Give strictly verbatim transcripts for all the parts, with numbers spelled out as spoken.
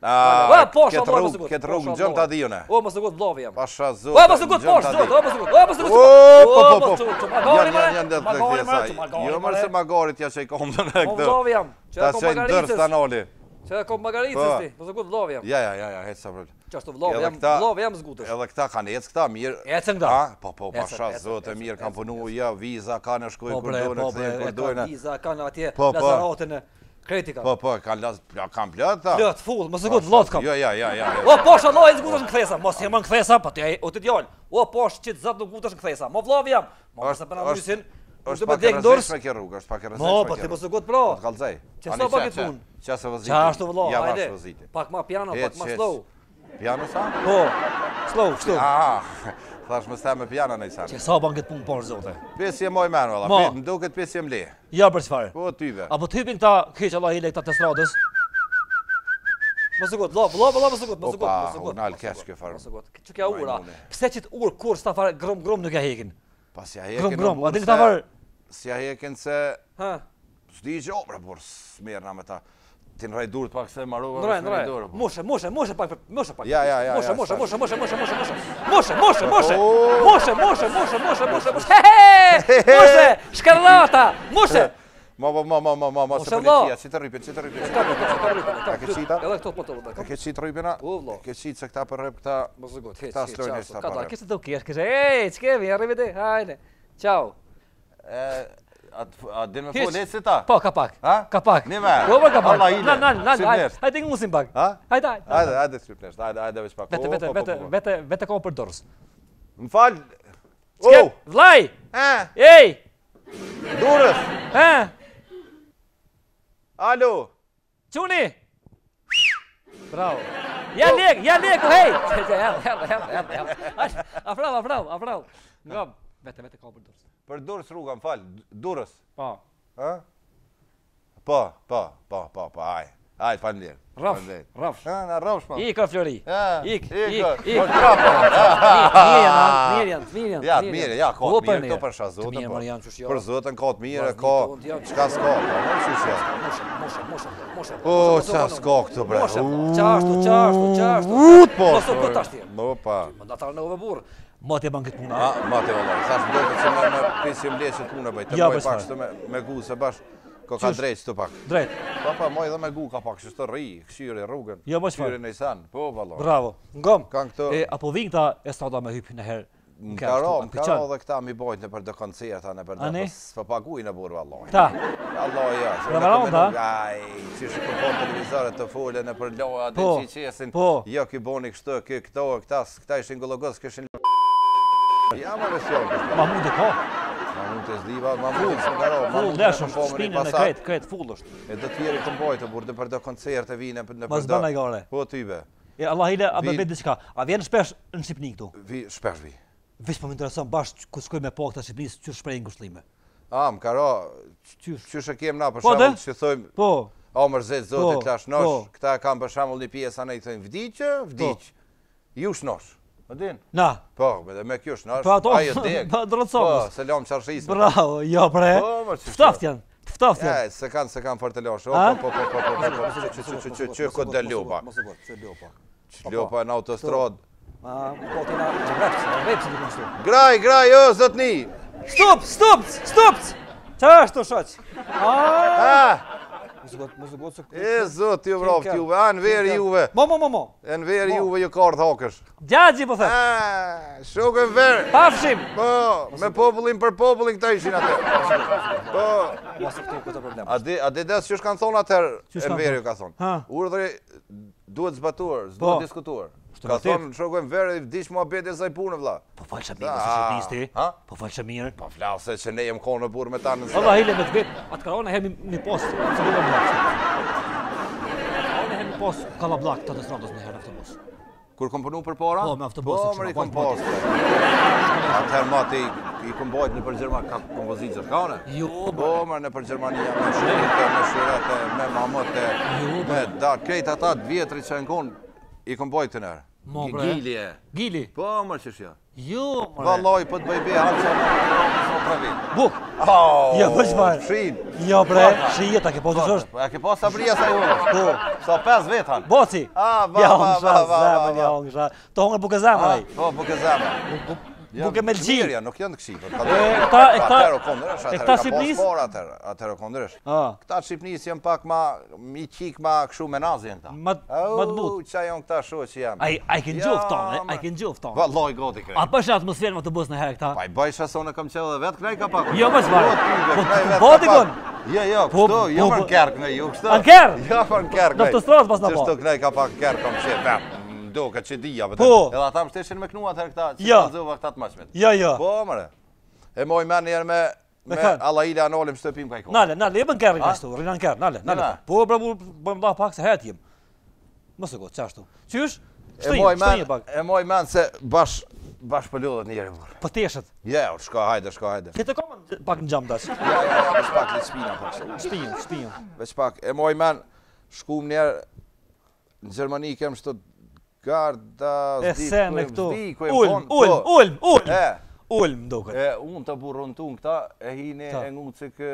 Va, posh, Këtë Allah, rrugë, mos e gut. këtë rrugë gjëm të adijone. O, mos e gut vllavi jam. Pasha zotë. O, mos e gut posh, zotë, o, mos e gut. O, mos e gut. O, po, po, po. Magari, Janë, janë, janë, magari, janë, magari. Jo, mërë se magarit ja që i kom të në O, këtë. vllavi jam. Që Ta ka që i ndërë magaritës. stanoli. Që ka magaritës ti. Mos e gut vllavi jam. Ja, ja, ja, ja, hecë sa problem. Çashtu vllavi jam, vllavi jam zgutesh. Edhe këta kanë ecë këta mirë. Ecën këta. Ha, po, po, pasha zotë mirë, kanë punu, ja, viza, kanë shkoj kur dojnë, këthejnë kur dojnë. Viza, kanë atje, Po, po. lazaratën e Kretika. Po, po, kanë las, kanë plët, ta. Plët, full, mos e gut vllat kam. Jo, ja, ja, ja. O, posh, Allah, e zgutesh në kthesa. Mos jam në kthesa, po ti o ti djal. O, posh, çit zot nuk gutesh në kthesa. Mo vllavi jam. Mo se bëna mysin. Është pak e rëndësishme kjo rrugë, është pak e rëndësishme. Mo, po ti mos e gut pra. Po kallzoj. Çfarë pa këtë punë? Çfarë vazhditi? Çashtu vëllai, Ja, hajde. vazhditi. Pak më piano, pak më slow. Piano sa? Po. Slow, kështu. Ah, thash më sta me piano në sa. Që sa ban këtë punë por zote. Pesë moj men valla. Më duket pesë le. Ja për çfarë? Po tyve. Apo typin këta keq Allah i lek këta të stradës. Mos e gut, vlla, vlla, vlla, mos e gut, mos e gut, mos e gut. Nal keq kjo fare. Mos e gut. Çu kjo ura. Pse çit ur kur sta fare grom grom nuk ja hekin. Pas ja Grom hekin. grom, a din këta fare. Si ja hekin se Ha. s'di gjë opra por smerna me ta. Ti nraj durët pak se marrova. Ndroj, ndroj. Moshe, moshe, moshe pak, moshe pak. Ja, ja, ja. Moshe, moshe, moshe, moshe, moshe, moshe, moshe. Moshe, moshe, moshe. Moshe, moshe, moshe, moshe, moshe, moshe. He! Moshe, shkarllata. Moshe. Ma ma ma ma ma ma ma se policia, si të rripet, si të rripet. Ka ke qita? Edhe këto po të vëta. Ka ke qit rripena? Po vëlla. Ke qit se këta për rrip këta. Mos e gut, hiç. Ta slojnë sta Ka para. ta, kishte do kesh, kishte. Ej, ç'kemi, arrivederci. Hajde. Ciao. E a din me fol ecë ta? Po, ka pak. Ha? Ka pak. Nime. Po, ka pak. Allah i Nal, nal, nal. Si Hajde, njerëz. hajde ngusim pak. Ha? Hajde, hajde. Hajde, hajde shpirtlesh, hajde, hajde veç pak. Vete, Po, vete, po, vete, po, po. vete, vete, vete ka për dorës. M'fal. Ske, Oh, vllai. ha, Ej! durës. Ha? Alo. Çuni. Bravo. Ja lek, ja lek, hey. Ja, ja, ja, ja. Afrau, afrau, afrau. Ngam, vete, vete ka për dorës. Për durës rruga, m'fal. Durës. Po. Ha? Po, po, po, po, po, aj. Aj, faleminderit. Raf, Faleminderit. raf. Ha, na rrofsh ma. Ik ka Flori. Ja, Ik, ik, ik, ik. ik. Po trapa. Mirë, mirë, mirë. Ja, të mirë, ja, ka Po, të për mirë, mirë. këto për shazotën, Të mirë, po. Marian, qështë jo. Për zotën ka të mirë, Vazhdim ka, të janë. qka s'ka, po, në qështë ja. Moshe, moshe, moshe, moshe. O, qa s'ka këtu, bre. Moshe, qashtu, qashtu, qashtu. Ut, po. Mos u këtë ashti. Mo, pa. Mandatar në ove burë. Moti e ban këtë puna. A, mate, vëllaj, thash më doket se me me pisim leqet puna bëj, të Ja, moj bëj pak s'fare. shtë me, me gu se bash, ko ka Qysh? drejt shtë pak. Drejt. Pa, pa, moj dhe me gu ka pak, shtë rri, këshyri rrugën, Ja, bëj s'fare. këshyri në isan, po, vëllaj. Bravo. Ngom. Kanë këto, E, apo vin këta e strada me hyp në herë. më karo, më karo dhe këta mi bojt në për dhe koncerta, në për A, dhe, ne? s'pa paguj në burë, vëllaj. Ta. Allah, ja. se Ramadan, me ta? këmenu- Aj, që shë këpon televizore të folën e për loja, dhe Po, që qesin, po. jo ki boni kështë, kë këto, këta, këta ishin gullogos, këshin ja, ma vesjon, kështë. Ma mundi ka. Ma mund të zdiva, ma mund të s'karo, ma Full mund të dash në është, kompomen i shpinën e pasat. krejt, krejt full është. E do tjeri të mbojtë, burë për do koncerte vine, në Mas për bana i gare. Po, tyve. E Allah ile, a Vi- bebet diçka. A vjen shpesh në Shqipni këtu? Vi, shpesh vi. Veç po më intereson bash ku shkoj me pak të Shqipnisë, që shprejnë ngushëllime. A, më karo, Qysh? që shë kem na, për Po, shambull, dhe? që thojmë, Po. o mërzit, zotit, Po, lash nosh, po. këta kam për shambull një pjesë, anë i thojmë, vdiqë, vdiqë, jush nosh. Më din? Na. Po, me dhe me kjo shnosh, Po ato, ajo deg. pa Po, drëtësomës. selam qarshisë. Bravo, jo bre. Po, më që Ftaft janë, ftaft janë. Ja, se kanë, se kanë për të losh. O, A? po, po, po, po, po, po, po, që, që, që, që, që, që, këtë dhe ljopa. Mos e gот, që ljopa. Ljopa në autostradë. Ma, po ti na reps, reps di kështu. Graj, graj, o, zotni! Stop, stop, stop. Çfarë është shoq? Ah, Ah, mos e got, mos e got se. e, zot, ju vraftë juve, anë veri juve. Mo, mo, mo, mo. Në veri juve ju kardë hakësh. Gjaxhi po the. Ah, shokën verë. Pafshim. Po, me popullin për popullin këta ishin atë. Po, Mos e këtë këtë problem. a di, a di des që shkanë thonë atër, Qysh e kanë veri thonë? ju ka thonë. Ha. Urdhri duhet zbatuar, Po. s'duhet diskutuar. Ka vërtet. thonë shokën verë, vdish mua beti e saj punë, vlla. Po falsha mirë Ah, se Shqipnisë ti. ha? Po falsha mirë. Po flasë që ne jem konë në burë me ta në Allah hile me të vetë. Atë karona herë mi, mi post. Se do të blaq. Karona herë mi post kalla blaq të të stradës në herë autobus. Kur kom punu për para? Po, me autobusin, Po, kështu, më i po, kom po. pas. Atëherë mati i kom bajt në për Gjermani, ka kompozitër, ka one? Jo, Po, më në për Gjermania, me shirete, me shirete, me mamote, Jo, me da, krejt ata të vjetri që në konë, i kom bajt të nërë. Mo bre. Gili e. Gili. Po, mërë që shja. Jo, more. Vallaj, po të bëj be, hanë që në tre vit. Buk. Oh, Ja, bëj çfarë? Shin. Jo bre, shije ta ke po të thosh. Po, ja ke pas sabria sa jo. Po, sa pesë vet hanë. Boci. Ah, va, Ja, va, unë va, va, zemën, va. ja, unë sha. To hongër buke zemën ai. Po, buke zemra. Buke me lëgji. Ja, nuk janë të këshipër. E, këta, e këta, Atero kondresh, e atero këta ka Shqipënis? pas por, atero, atero kondresh. Ah, Këta Shqipnis janë pak ma, mi qik ma këshu me nazi janë ta. ma ma të but. Qa janë këta shu që jam. Ai ai kin Ja, gjoft tonë, ma- ai kin gjoft tonë. Vallaj, goti krej. A po është atmosferë më të bus në herë këta? Pa i bëj shasone kam qeve dhe vetë kënej ka pak. Jo, mos varet. Po, Po, kënej vetë po, ka dikon? pak. Jo, jo, Po, kështu, jo po, më po. në kerk në ju, kështu. Në kerk? Jo, më në kerk Në autostradë pas na po. Qështu kënej ka pak kerk kam qenë, vetë. Do, ka që dija, vëtë. Po. Edhe ata më shteshin me knu atëherë këta, që Ja. kalzova këta të mashmet. Jo, jo. Po, mëre. E moj men njerë me, Me me kan? alla ila anolim shtëpim ka i kohë. Nale, nale, jepën kerrin A? ashtu, rinan kerr, nale, nale. Jena. Po, bra, mu bëjmë dha pak se het jem. Mos e kot, çashtu. Qysh? E Shtoj, moj shtoj men, pak. e moj men se bash, bash pëllodhet njerë, burë. Po teshet. Ja, shka hajde, shka hajde. Këtë kom pak në xham tash. Ja, ja, ja, veç pak li spina, po kështu. Shpijën, shpijën. Veç pak, e moj men, shkum njerë, në Gjermani kem shtot garda, E se me këtu. zdikujem, Ulm, ulm, ulm, ulm. E, Ulm duket. e, unë të burën tun këta, e hini Ta. e ngu që kë,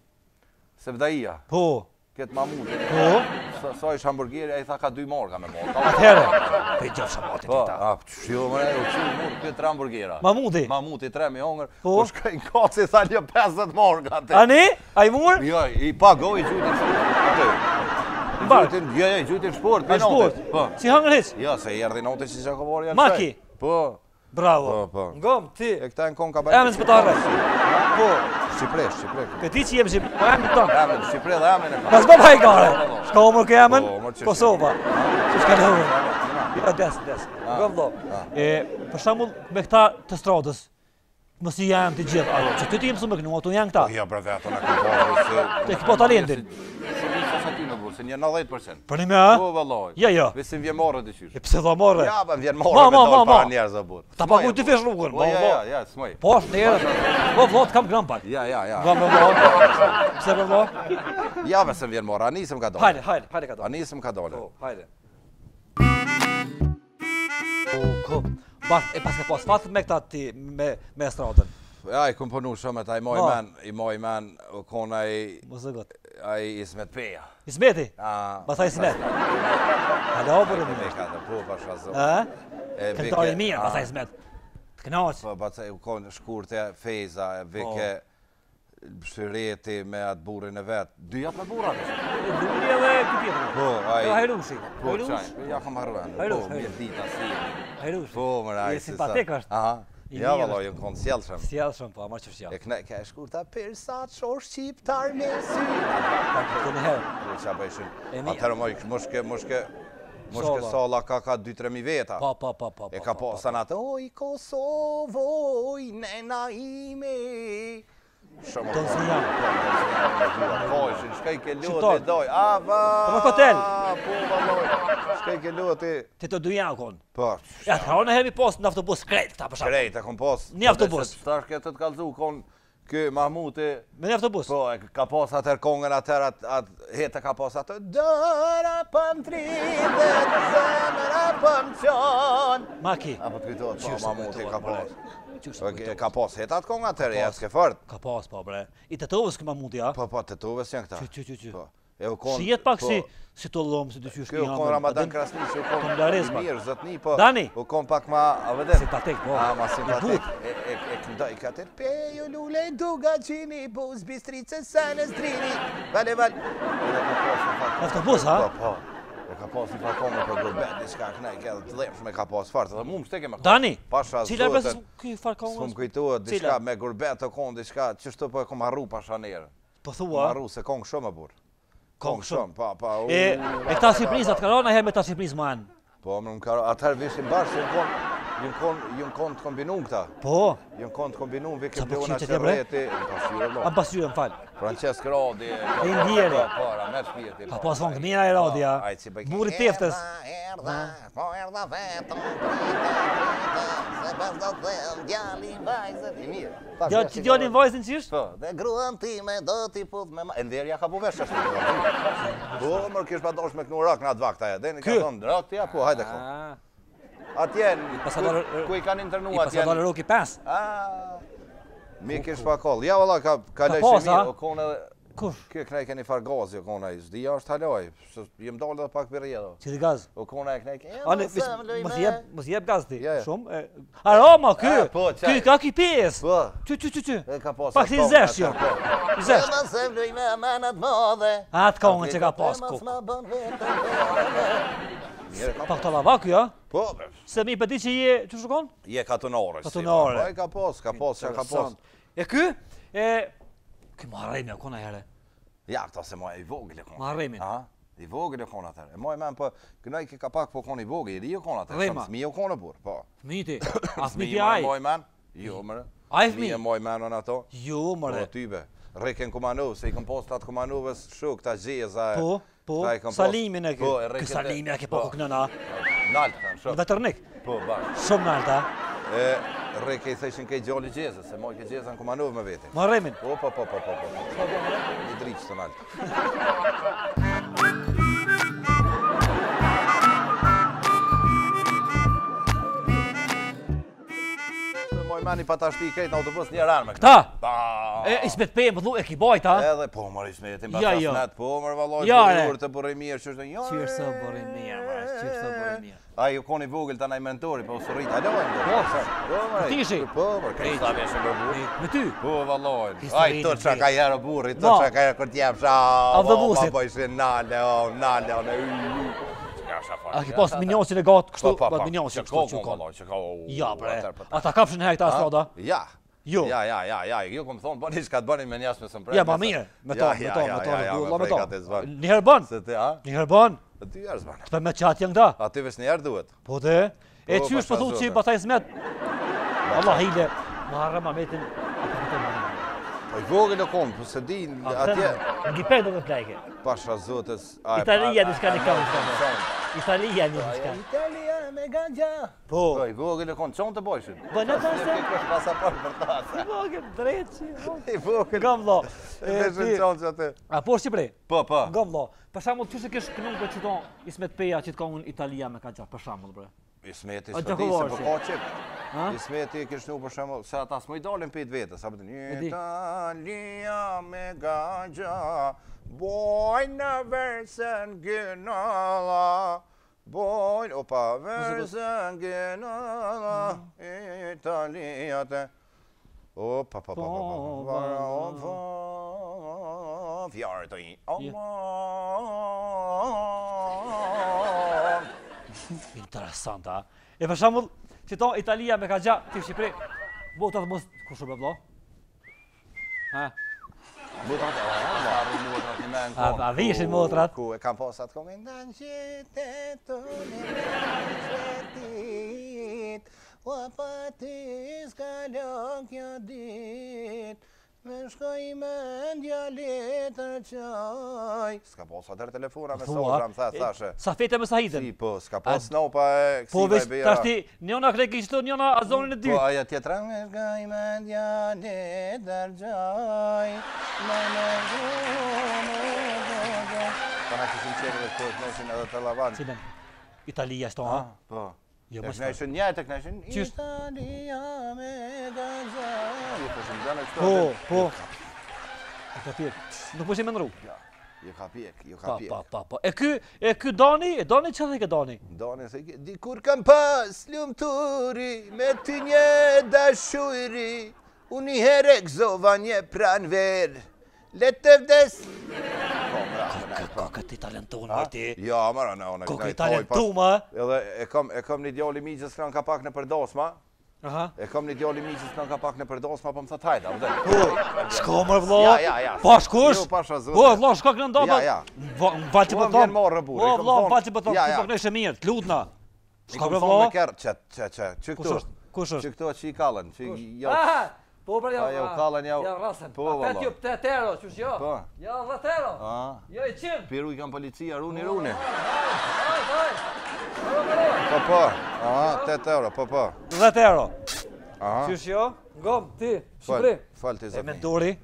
se vdaia, Po, këtë mamutin. po. Sa, sa ish hamburgeri, a i tha ka dy morga me morga. Atëherë, pe gjaf shamatit Po, këta. a, që më e, u që murë, këtë tre hamburgera. Mamuti. Mamuti tre me hongër, Po. po shkaj në kaci, tha një pesëdhjetë morga atë. Ani? Ai mur? Jo, i pagoj i gjutin atë. Në bark. Gjutin, jo, jo, gjutin shport, Ai për sport. notit. Po. Si hangër hiç? Jo, se i erdhi notit që që këvorë janë Maki? shaj. Po, Bravo. Po, po. Ngom ti. e këta në konë ka Emën spëtarë. Po. Shqipre, Shqipre. Pe ti që jem si po emën ton. Emën, Shqipre dhe emën e ka. Pas baba i gare. Shka omër ke emën? Po, mor që Kosova. Që shka në omër? Jo, des, des. Ngom do. E, për shembull, me këta të stradës, mos i jam të gjithë. Ajo, që ty ti jem su me kënu, ato janë këta. Po, jo, bre, dhe ato në këmë po, se... Te po talentin. Se njësa sa ty në burë, se një nëdhjetë përcent. Për një me, a? Po, vallaj. Jo, jo. Vesim vjen morë dhe qysh. E pse do morë? Ja, ba vjen Ma, morë me ma, dojë ma, para ma. njerëz o burë. Ta paguj të fesh rrugën. Po, Po, ja, po. ja, ja, smoj. Po, është njerë. Po, vlot, kam gram pak. Ja, ja, ja. Gram me vlot. Pse me vlot? Ja, besëm vjen morë, anisëm ka dole. Hajde, hajde, hajde ka do. Anisëm ka dole. Po, hajde. O, ko, bash, e pas ka pas fat me këta ti, me, me estradën. Ja, i kom punu shumë, ta i moj Po. men, i moj men, u kon ai, Mos e got. ai Ismet Peja. Ismeti? A, Ba tha Ismet. Halo, për e e ka të po, pa shazo. Ha? E Këntari mirë, ba tha Ismet. Të kënaqë. Po, pa të u kon shkurte Feza, e vike Shëreti me atë burrin e vet. Dy atë me burrat. Luli edhe këtë tjetër. Po, ai. Jo, Hajrushi. Po, Hajrush. çaj, ja kam harruar. Po, Hajrush, mirë Hajrush. dita si. Hajrushi. Po, më ai. Je simpatik është. Aha. I Ja, mirë vallai, un kon sjellshëm. Sjellshëm, po, ama çfarë sjell. E kne, ka e shkurta persa çor shqiptar me sy. Këtë në herë. Po çfarë bëshin? E mirë. Atëherë moj, moshke, moshke Moshke Salla. salla ka ka dy tre mijë veta. Po, po, po, po. E ka po, pasan atë, oj Kosovo, oj nena ime. Shumë Don Sinjam. Po, ishin, shkaj ke Shqiptar. luti doj, ava. Po, me hotel. Po, valloj, shkaj ke luti. Ti të dy janë kon. Po, Ja, ka në herë pas në autobus krejt këta për shkak. krejt, e kom pas. Një autobus. Tash ke të të kalzu, kon kë Mahmuti, Me një autobus. po, e ka pas atër kongën atër, atë at, hete ka pas atë, dëra pëm tridet, zemra pëm qon. Maki. Apo të kujtohet, po, Qysh se Mahmuti kujtohet, ka bre. pas. Qysh se Po, kujtohet. ka pas hete atë kongë atër, e pas. s'ke fort. Ka pas po bre. I tetovës këma mundi, a? Po, po, të tuves janë këta. Qy, qy, qy, qy. Po, e u kon... Shijet pak po, si si të lom, si të qysh Kjo u kon Ramadan Krasniqi, u kon Komlarez, i pak. mirë, zotni, po... Dani? U kon pak ma, a vëdet? Simpatik, po. A, ma I simpatik. but. E, e, e këndoj ka të pejo lule duga qini, buz bistrice sanës drini. Vale, vale. Në autobus, ha? Po, po. E ka pas një farkonë për gurbet, diçka kënej, ke të lepshme ka pas fart. Dhe mu më shteke me këta. Dani. Pasha Cila zotën. besë ky farkon? S'm kujtohet diçka Cila? me gurbet të kon diçka, çështë po e kom harru pasha nerë. Po Kom thua. harru se kong shumë e burr. Kong Kong shumë, pa, pa. u- E e këta Shqipërisat kanë herë me ta Shqipërisë më anë. Po, më në karo, atëherë vishin bashkë, jën kon, jën kon, jën kon të kombinun këta. Po. Jën kon të kombinun, Qa vikim po Leona qytet e bre? Qerreti, në pasyre lo. Am pasyrë më fal. Francesc Rodi. E ndjeri. Po, ra, me shpirti. Ka pas vonë të mira e Radia. Ai si bëj. Burri teftës. Erdha, po erdha vetëm, prita, prita, se pas do të them, djali vajzën i mirë. Pak, Ja ja, ti djalin vajzën çish? Po, dhe gruan time do t'i put me ma... E ndërja ka bu vesh ashtu. Po, mërë kish pa dosh me kënu rak në atë vakta e. Dhe në ka Ky? thonë, rak t'ja, po, hajde kon. Ah. Atje, Pasador- ku i kanë I internu pas atje. ka dalë Roki pesë. Ah, mi kish pa koll. Ja, valla, ka kaloj pas, shemi, a? o kone... Kush? Kjo knej keni far gazi, o kone, zdi është haloj. Jem dalë dhe pak për rjedho. Cili gaz? O kone e knej... Ani, mos jep, mos jep gaz ti. Ja, ja. Shumë. e- Aroma ky. Ah, po, qaj. Ky ka ky pjesë. Po. Ty ty ty ty. E ka pas... Pak si zesh jo. I zesh. Ma se vloj me amanat madhe. Atë kongën që ka pas Mas kokë. ma bën vetëm. Mirë, ka Pak të lavak ja? Po, Se mi pëti që je, që shukon? je katonore. si, Katonore. Po, e ka pas, ka pas, që ka pas. E ky? E... Ky ma harrejmë, kona herë. Ja, këta se ma i vogël e kona. Ma harrejmë. Aha, i vogël e kona atër. E moj men, po, kënaj ke ka pak po kona i vogël, i ri o kona atër. Rema. Fmi o kona bur, po. Fmiti. A fmiti Fmi aj? moj men, jo mërë. Aj fmi? Fmi e moj men on ato. Jo, Po, mëre. tybe. Riken Kumanov, se i kom post atë Kumanovës shuk, ta gjeza e... Po, po, ta i kom post- salimin e ky. Po, e Ky Riken... salimin e ke po kënëna. Nalt, kanë shuk. Vetërnik. Po, ba. Shumë nalta. E, Rike i theshin ke gjalli gjezës, se moj ke gjezën Kumanov me vete. Ma harrejmin. Po, po, po, po, po, po. I driqë të nalt. Moj mani pa ta shti krejt në autobus një ranë me këta. Ta! Ba! E, Ismet Pe, më dhu, e ki bajt, ha? Edhe, po, mërë ismetin, pa Ja, ta ja. snet, po, mërë valoj, Ja, për re. urë të bërë mirë, që është, ja, Qyrë së bërë mirë, mërë, qyrë së bërë mirë. A, ju koni vogël të naj mentori, po, së rritë, alo, e Po, po, mërë, ti ishi? po, mërë, kërë sa veshë më burë. Me ty? Po, valoj, Historinë aj, të që e ka jerë burri, të Ma. që ka jerë kër t'jep sha, Autobusit. po, ishin nale, o, nale, o, në, ja, shafa. A ki pas minjosin e gatë kështu, Po, po, pat po, minjosin që kështu ko, që ko, ka. valoj, që ka, o, Ja, bre. atër, po, ta- Ata kapshin herë këta strada? Ja. Jo. Ja, ja, ja, ja, jo kom thonë, bëni që ka të bëni me njasë me së mprej. Ja, ma mirë. Me to, me to, me to, me to, me to. Njëherë ban, Se ti, a? njëherë ban. Ty jarë zbanë. Të me qatë janë këta. Aty vesh njerë duhet. Po dhe, e Po, qysh pasha po thu që zote. bataj smet. Allah hile, ma harra ma metin. Po i vogël e kom, po se di, atje, Ngipej do të të lajke. pasha zotës... a, Italia a, diska a, një kam a, shumë. a, Italia një a, diska. Italia me ganja. Po. Po, i vogël e kom, qonë të bojshin. Po në të se. Kështë pasaport për ta, se. Vogën, drejtë që. I vogël. Gam lo. E veshin qonë që aty. A po Shqipëri? Po, po. Gam lo. Për shembull, ty se kish kënun për qëton Ismet Peja që të ka unë Italia me ka gjatë, për shembull, bre. Ismeti A, s'po di se Gjakovarsi. po ka qip. Ha? Ismeti e kishnu për shembull, se ata s'moj dalin pejt vetës, sa pëtën, di. Italia me ganja, bojnë versën gënala, bojnë, opa, versën gënala, Italia te, opa, pa, pa, pa, pa, pa, pa, fjarë të i, Interesant, a? E për shembull, që to Italia me ka gjatë, ti Shqipëri, botat mos, ku shumë e vlo? Ha? Mutrat, a arri mutrat një men A- a vishin mutrat? Ku e kam pas atë kongë Ndan qytetun e qytetit O pati s'kalon kjo dit Me shkoj me ndja letër qaj S'ka pas atër telefona me sodra më tha, thashe Sa fete me Sahidin. Si, po, s'ka pas snopa e Po kësiva veç e beja tashti, njona kre kishtu, njona azonin e Po, dytë. aja tjetra me shkoj me ndja letër qaj Me me gjumë Pa na kishim qenë dhe të knëshin edhe të lavan. Cilën? Italia shto, ha? Po. Jo, Të mos knëshin një, të knëshin Qysh? Italia me ganja. Jo, të shumë dënë kështu. Po, po. E ka pjek. Nuk po që me nru. Ja, jo ka pjek, jo Pa, ka pa, pjek. pa, pa. E ky, e ky Dani, e Dani që dhe ke Dani? Doni se ki- dikur kam pas lumturi me ty një dashuri. Unë i here gzova një pranver. Letë vdes. Po, bravo, ne, po. Kokët i talentuar, Ha? Marti. Ja, mara, ne, unë Kokët i knaj toj pas. talentuar. Edhe e kam, e kam një djali miqës kran ka pak në përdosma. Aha. E kam një djali miqës kran ka pak në përdosma, po më tha tajta, vëdhe. Po, shko më vlo. Ja, ja, ja. Pa shkush? Jo, pasha zote. Po, vlo, shko kënë ndoba. Ja, ja. Më val që Po, po vjen thom. morë, burri, Po, kom vlo, thonë- val që po thom. Ja, Ti ja. po kënë ishe mirë, të lutna. I Shko kom më thonë me vlo. kërë, që, që, që, që Kush këtu është? Kush Që është? këtu që i kallën, që jo... Ah, po pra ja. Pa, jo, kallën, jo. Ja rasën. Po, Pa valla. pet ju pet euro, qysh jo? Po. Ja dhjetë euro. A, Jo i qind. piru i kam policia, runi, runi. Haj, haj. Po, po, aha, tetë euro, po, po. dhjetë euro. Aha, Qysh jo? Ngom, ti, fal, Shqipëri. fal të E zotni. mentori.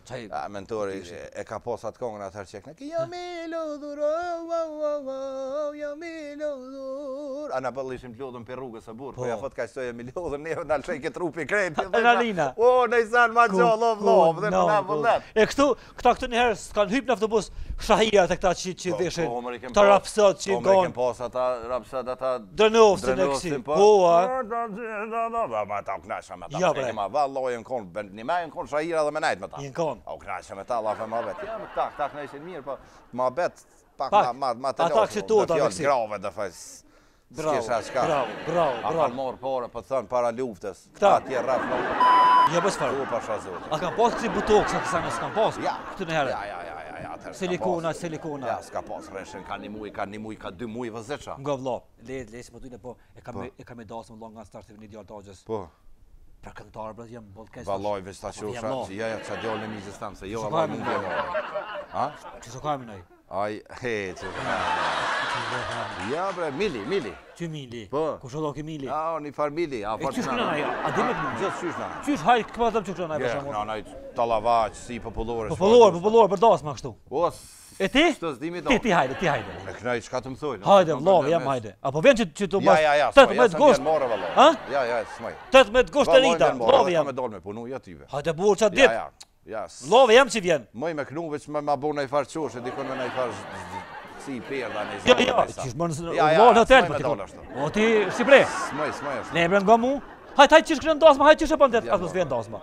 Qaj... Ja, mentori e ka pas atë kongën atëherë që e jam i lodhur, oh, oh, oh, oh, jam i lodhur. A na bëllë ishim të lodhën për rrugës e burë, po ja fot ka qëtoj e mi lodhën, neve në alëshej këtë trupi krejtë. Adrenalina. O, në isan ma gjohë, lov, lov, dhe në na vëllet. E këtu, këta këtu njëherë s'kanë hypë në autobus shahia të këta që që veshin, këta rapsat që i Po, gonë. më pas ata rapsat, ata... Drenovsin e kësi, po, a? Ma ta u knasha me ta, Ja, që kema valloj në konë, një me në konë shahira dhe me najt me ta. Një në konë. O knasha me ta, lafe ma bet. Ja, me këta, këta knashin mirë, po ma bet, pak Pak, ma ma të ata losë. kësi tota me kësi. Grave dhe fajs. Bravo, bravo, bravo, A bravo. kanë morë pore, po të thënë, para luftës. Këta? Atje rraf, no. Ja, bësë farë. U pasha zotë. A kanë pas kësi butoks, a kësa në s'kanë pas? Ja. Këtu njëherë. Ja, ja, ja, ja, ja, atëherë s'ka Silikona, pas. silikona. Ja, s'ka pas reshen, ka një muj, ka një muj, ka dy muj vëzeqa. Nga vlo, le, le, si më dujnë, po, e kam, e kam e dasë më long nga startë një djarë dagjes. Po. Për këngëtarë, bret, jam boll kesh. Valloj veç ta Po, vjen qosha, lo. që ja, ja, qa djollë në mizës tamë, se jo, Që Allah ka mund me bje morë. Ha? Që së kam i nëj? Aj, he, që Ja, bre, mili, mili. Që mili? Po. Ku shodo ki mili? Ja, një far mili, a E far qysh këna naja? A di me këna? Gjithë qysh na. Qysh hajt këpa të më që këna naja për Ja, shumë? na, na, talavaq, si popullore. Popullor, popullor, për dasma kështu. O, E ti? s'të zdimi do. Ti, ti hajde, ti hajde. E knaj, qka të më thujnë? Hajde, vlov, jam hajde. Apo vjen që që të Ja, bash ja, ja, s'maj, ja, tetëmbëdhjetë s'm gusht. vjen morë, valloj. Ha? Ja, ja, s'maj. tetëmbëdhjetë gusht e Valloj, rita. vjen morë, Vlov edhe ka jam. me dalë me punu, ja tyve. Hajde burë qatë Ja, dit. ja, ja. s- Vlov jam që vjen. Moj me knu veç me ma bo në i farë qoshe, dikon me në i farë si i perda në i Ja, zonë. ja, në i sa. qysh më në Ja, ja, vlov në hotel s'maj për me ti dalë kon. ashtu. O ti si bre? Smaj, smaj është. Ne bren nga mu. Hajt, hajt qysh kënë dasma, hajt qysh e pandet, Ja, atë mos vjen dasma.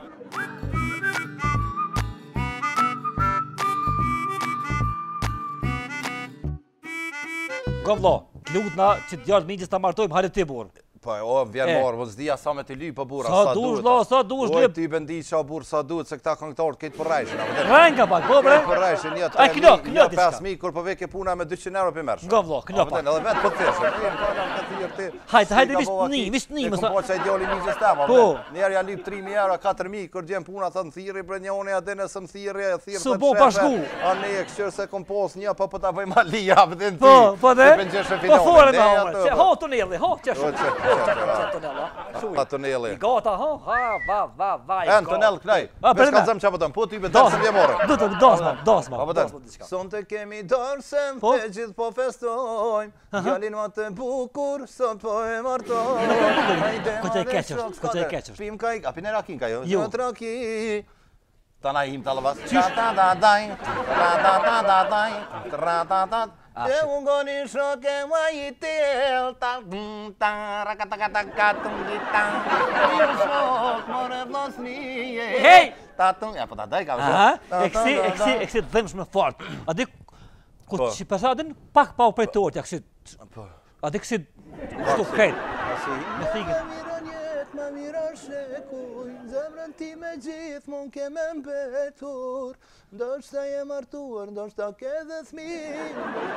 Nga vlo, lutna që djarë migjës ta martojmë, hajde ti burë. Po, o, vjen E. morë, vë zdia sa me të lypë, burra, Sa sa dush, duhet. lo, sa dush, O, lyp. ti bendi qa burë sa duhet, se këta këngëtarët këtë për rajshin, a vëdet. Rajnë ka pak, po bre? Për rajshin, një Ai, tre këno, mi, këno një diçka. pesë mi, kur po veke puna me dyqind euro për mërshë. Nga vlo, këno pak. Edhe vetë po të theshe, në jenë kona më të tjërë ti. Hajde, hajde, Si ka visht bova ni, ki, visht ni, e mësa- kom po që i djali migjës tema, Po. njerë ja lyp tre mijë euro, katër mijë, kur gjem puna, thë në thiri, bre njoni, atë në së më thiri, e thirë Su të bo shefe, pashku. a ne e këshërë se kom pos një, po po ta bëjmë alia, vëdin ti. Po, po dhe? Se pëngjeshe Po finale, fore ne nga ato, homër. Që po. ho tuneli, ho që O, shumë. që- Ho që- që që- që tunela. Shuj. Pa tuneli. I gata, ho, ha, va, va, va, i E, në tunel, knaj. A, Vesh për me. ka zëmë që apëtëm, po ty be tërë se vje more. Do të dasma, dasma. Apo dasma të, diçka. son të kemi dorë se më Po? të gjithë po festojmë, djalin ma të bukur, sot po e martojmë. Ko që e keqësht, ko që e keqësht. Pim ka i, a pine rakin ka jo? Jo. Të raki. Ta na i him të lavas. Ta ta ta daj, ta ta ta ta daj, ta ta ta. E unë goni shoke ma i tel, ta dum ta, raka ta ka ta ka tum di ta. I u shok, more vlosni e. Hej! Ta tum, ja po ta daj ka Aha, Ta, e ta, kësi, ta, e kësi, ta. e kësi dhëmsh me fort. A di, ku Po. që pasadin, pak pa u prejtojt, ja kësi, Po. a di kësi, kështu krejt. Asi. Me thikët. Ma mira shekuj, zemrën ti me gjithë mund ke me mbetur. Ndoshta je martuar, ndoshta ke dhe thmi.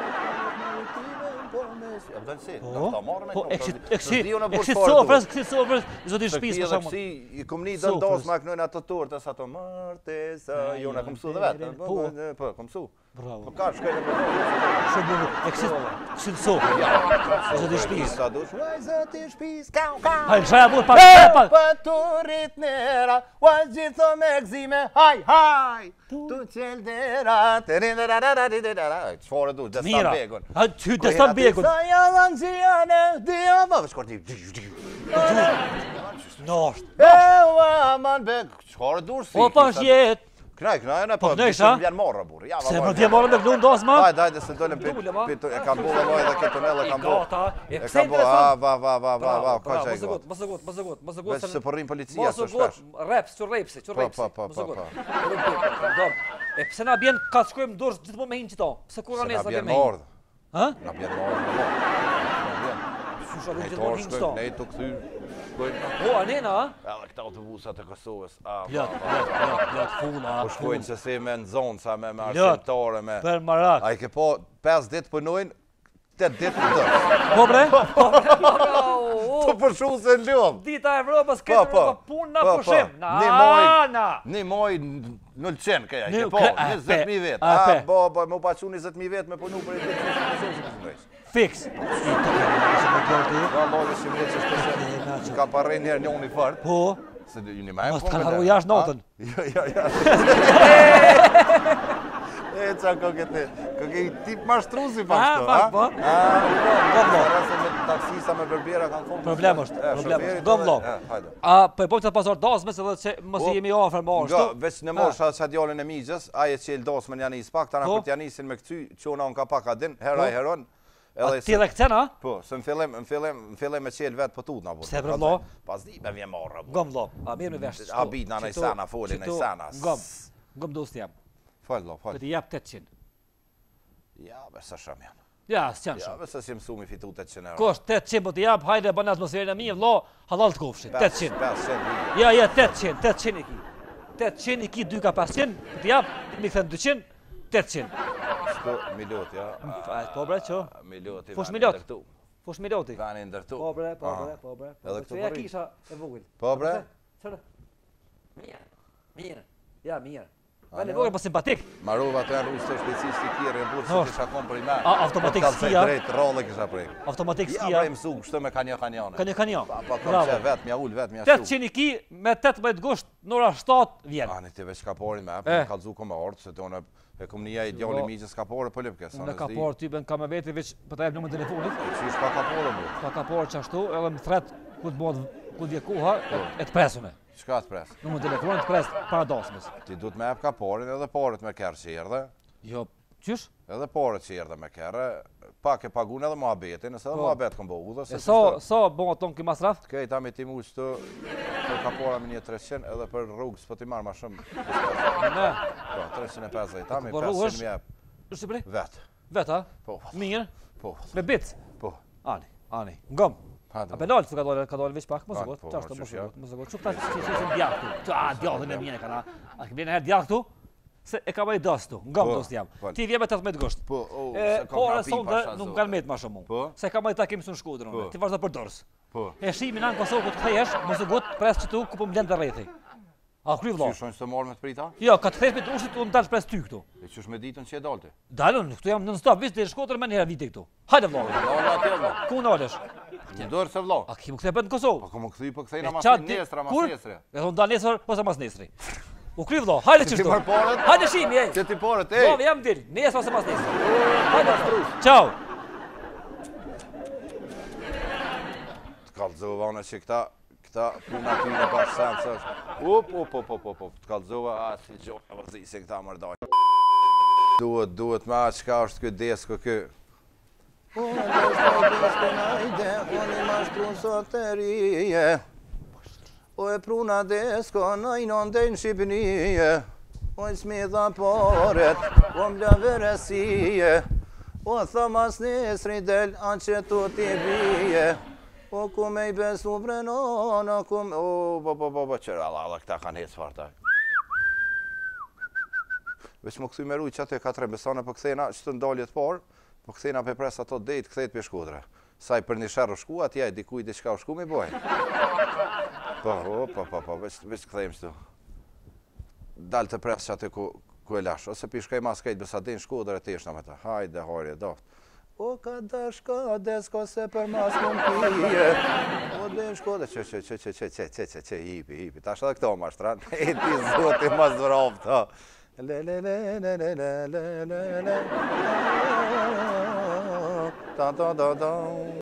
Ja më dënë si, Po, ndoshta marrë me po, e këtu. kësi, e kësi, Zdio në e bush kësi fare sofrës, duhet. kësi sofrës, zoti Se shpis kësi për edhe shumë. kësi, i kom një Sofrës. dëndos ma kënojnë ato tortë, sa to martesa, jo na kom su dhe vetë. Po. Po, kom su. Bravo. Po ka shkajnë me Shumë bukur, e kësi, kësi sofrë. Zoti shpis. Sa dush, vaj zoti shpis, kau, kau. Hajde, shaja bukur, pak, E, pak, pak. për të rrit nera, ua gjitho me gzime, haj, haj, tu qel dera, të rinë dera, dera, dera, dera, qëfare du, destan Mira, begun. ha, ty destan begun. Sa javan gjane, dhja, ma, shkorti, Nosht. e, ua, man beg, qëfare du, si. O, pash jetë. Knaj, knaj, në, po, knaj, disë sa? më vjen morë, burë, ja, Se vallaj, më t'je marrë me kënu ndosma? Hajde, hajde, se dolem për, Dule, ma. për, e kam bo, vallaj, dhe këtë tunel e kam bo. Gata, e E pse kam bo, a, interesant? va, va, va, va, va, ka Bravo, që e mos e gut, gotë. mos e gut, mos e gut, mos e gut. Veç se përrim policia, Mos së e gut, shpesh. reps, që repsi, që Po, repsi. po, po, mos e po, gut. po. Dom. E pse na bjen ka shkojmë dorë gjithmonë me hinë qito? Pse kur Se na na nesër bjen me hinë? mordë, Ha? na bjen mordë, na bjen. Susha do Ne gjithmonë to hinë shkojmë, qito. ne të këthy, shkojmë. Po, anena, ha? Edhe këta autobusat e Kosovës, a, Plot, va, va. plot, plot, plot, fula. Po shkojnë që si me në zonë, sa me me Plot. arsimtare, me... Për marak. A i ke po pesë ditë punojnë, tetë ditë në dërë. Po bre? Të përshu se në ljohë. Dita e Evropës Po, këtë po. rrugë punë na Po, po. pushim. Na, Një moj- na. Një moj nëllë qenë këja, Një- ke po, kre- a, njëzet pe, mijë vetë. a, A, pe. bo, bo, mu pa që njëzet mijë vetë me punu për e ditë që në Kosovë që kësë mrejsh. Fix. I të kërë, që më gjërë ti. Ja, lojë si mrejsh është E, na, të që- se ka parrej njerë njën i fartë. Po, Se ju një me Mos të kanë haru jashtë natën. Jo, jo, jo. E, qa këke ti? Këke i tip mashtrusi pa shto, ha? po. Gomlo. Rase me taksisa me berbera kanë thonë. Problem është, problem është. Gomlo. A, për e po që të pasor dasmes edhe që mos jemi afer më ashtu? Nga, veç në mosha që djallin e migjës, aje që il dasmen janis pak, tana për t'janisin me këty, që unë ka pak adin, hera i heron. A ti dhe këtena? Po, se më fillim, më fillim, më fillim me qelë vetë për tutna. Se për vlo? Pas di me vje marra. Gom vlo, a mirë me vesh. A bit në nej sana, folin nej sana. Gom, gom dost jam. Fal, lo, fal. Për t'i jap tetëqind. Ja, be sa sham janë. Ja, s'janë Ja, shumë. be sa si mësu mi fitu tetëqind euro. Kosht, tetëqind po t'i jap, hajde bën atmosferën e mirë, vlo, halal t'kofshin, tetëqind. pesëqind lirë. Ja, ja, tetëqind, tetëqind i ki. tetëqind i ki dy ka pesëqind, për t'i jap, mi kthen dyqind, tetëqind. Shko, milot, ja. Po bre, që? Miloti. Fush milot. Fush miloti. Vani ndërtu. Po bre, po bre, po bre. Edhe këtu Ja po rri. kisha e vogël. Po bre. Çfarë? Mirë. Mirë. Ja, mirë. Vale vogël po simpatik. Marova të janë rusë të shpecisti kjerë, e burë që kisha kom për i me. A, automatik skia? Drejt, rolle kisha prej. Automatik Ja, skia. prej mësu, kështë me kanjo kanjone. Kanjo kanjo. Pa, pa, kom që vetë, mja ullë vetë, mja shu. tetëqind i ki me tetëmbëdhjetë gusht në ora shtatë vjen. Ani të veç kaporin me, Eh. për kalzu kom e ortë, se të unë e kom një i djalli Jo. migjës kapore për lipke. Në kapor ty ben ka me veti veç për ta jep numrin e telefonit. Që ishtë ka kapore mu? Pa kapor qashtu edhe më thret ku të bëhet ku dje koha e të presune. Qka të pres? Numrin e telefonit të pres para dasmës. Ti du të me ep kaporin edhe porët me kërë që erdhe. Jo, qysh? Edhe porët që erdhe me kërë. Pak e pagun edhe muhabetin, nëse edhe Po. muhabet kom bo udhë. E sa sa bon ton ki masraf? Këj ta me ti mu që të për kapora me një treqind edhe për rrugës për ti marrë ma shumë. Ne. Po, treqind e pesëdhjetë, ta me Po rrugësh? pesëqind mjep. Shqipëri? Vetë. Veta? Po, Mirë. po, Me bit. po. Ani, ani. Ngom. Hajde. A pe lalt ka dalë ka dalë veç pak, mos e Pa, got. po, Çfarë qysh mos e ja? got, mos e got. Çfarë tash si si djallë këtu? Ah, djallën e mia kana. A ke bën herë djallë këtu? Se e ka bëj dos tu. Ngom Po, dos jam. fal. Ti vjen me tetëmbëdhjetë gusht. Po, o, E, se kam po, nga e son pipa, dhe shazot. nuk kanë met ma shumë unë. Po? Se ka më takim në Shkodër unë. Po. Ti vazhdo për dorës. Po. E shimi në Kosovë ku të kthehesh, mos e gut pres që tu ku po mblen të rrethi. A kry vëlla? Që shonjë të marrë me të prita? Jo, ka të kthesh me të ushit unë dal pres ty këtu. E që me ditën që e dalte? Dalën, këtu jam non stop, vishte Shkodër më një herë viti këtu. Hajde vëlla. Lala atje, vla. Ku nalesh? Më dorë se vla. A kim kthe në Kosovë? Po kom këthy, po E këthejna mas qa di- nesra, mas kur? nesre. E thonë dal nesër ose mas nesri. U kry vëlla, hajde Ti çështo. marr parët? Hajde shimi, ej. Që ti porët, Po, ej! jam dil, nesër ose mas nesër. Hajde strus. Ciao. Të kalzova në që këta, këta puna ty në bashkë sensë është. Up, up, up, up, up, up, të kalzova, a, si gjohë, vërzi, se këta mërdoj. Duhet, duhet ma, qka është këtë desko kë? Unë është desko najde, unë i mashtru sot të rije. O e pruna desko, në i në ndejnë Shqipënije. O i smidha poret, o mbla verësije. O thëmas nesri del, anë që tu t'i bije. O ku me i besu vrenona, ku me... O, po, po, po, po, qëra, alla, alla, këta kanë hecë farta. Veç më këthy me rujë që atë e ka tre besane, po këthena që të ndaljet parë, po këthena pe pres ato dejtë, këthejt për Shkodra. Saj për një shërë u shku, atje e dikuj diçka u shku me boj. Po, o, po, po, po, veç, veç këthejmë shtu. Dalë të pres që atë ku, ku e lash, ose pishkaj mas kejt besadin Shkodra e teshna me ta. Hajde, harje, doft. O ka dashka desko se për mas më pije. O dhe në Shkodër, që, që, që, që, që, që, që, që, që, hipi, hipi. Ta shë dhe këto ma shtran. E ti zoti ma zvrov të. Le, le, le, le, le, le, le, le, le. Ta, ta, ta, ta.